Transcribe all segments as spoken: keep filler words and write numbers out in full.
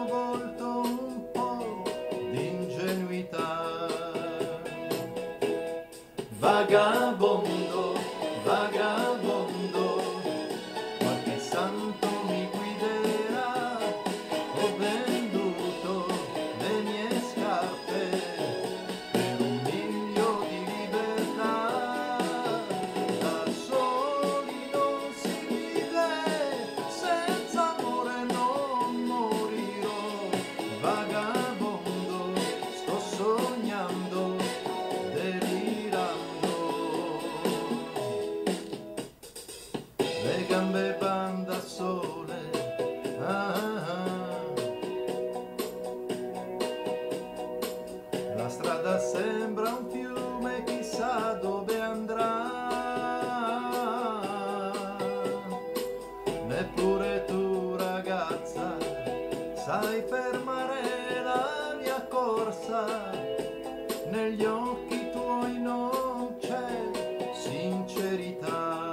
volto un po' di ingenuità. Vagabondo, vagabondo, qualche santo mi guiderà. Ho venduto le mie scarpe per un miglio di libertà. Da soli non si vive, senza amore non morirò. Vagabondo, sto sognando, delirando. Le gambe van da sole, ah, ah. La strada sembra un fiume, chissà dove andrà. Neppure tu, ragazza, sai fermare la mia corsa. Negli occhi tuoi non c'è sincerità.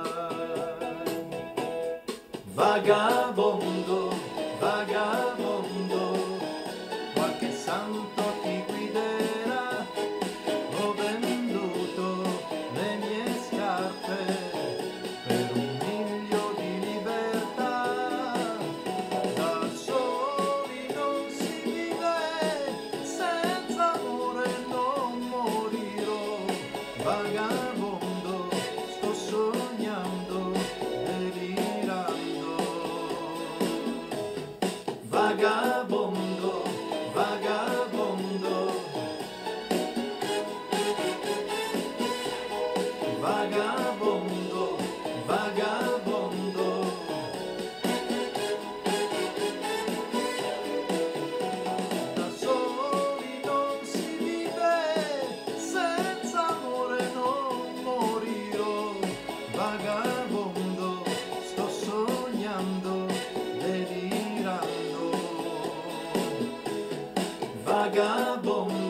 Vagabondo, vagabondo, qualche santo ti guiderà. Ho venduto le mie scarpe per un miglio di libertà. Da soli non si vive, senza amore non morirò. Vagabondo, sto sognando, delirando. Vagabondo, vagabondo, vagabondo, vagabondo. Da soli non si vive, senza amore non morirò. Vagabondo, sto sognando, delirando. Vagabondo.